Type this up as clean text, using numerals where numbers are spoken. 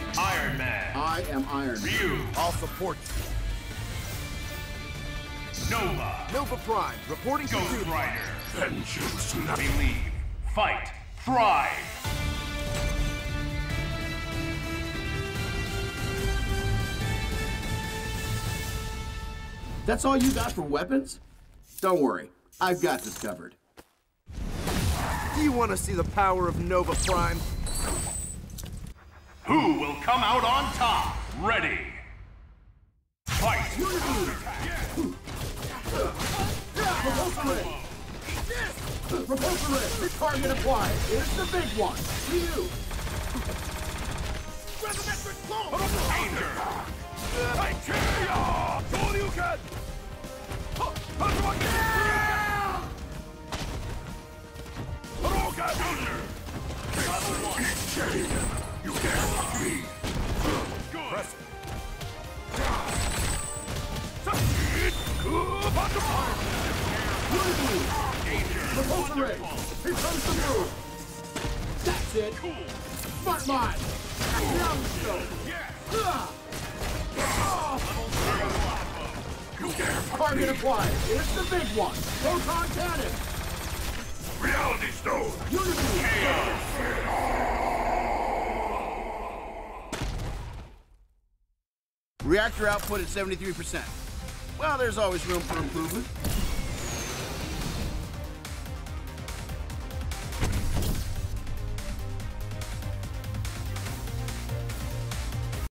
Iron Man. I am Iron Man. Ryu. I'll support you. Nova. Nova Prime, reporting to Ghost duty. Rider. Vengeance now. Believe. Fight. Thrive. That's all you got for weapons? Don't worry, I've got this covered. Do you want to see the power of Nova Prime? Who will come out on top? Ready. Fight. Repulsor Ray, target applied. Here's the big one. Ryu. Danger. You can't stop me. Good. Repulsor Ray, here comes the move. That's it. Cool. Smart mind. Ground stone. You can't stop Target me. applied. Here's the big one. Proton cannon. Reality Stone. Unity. Reactor output at 73%. Well, there's always room for improvement.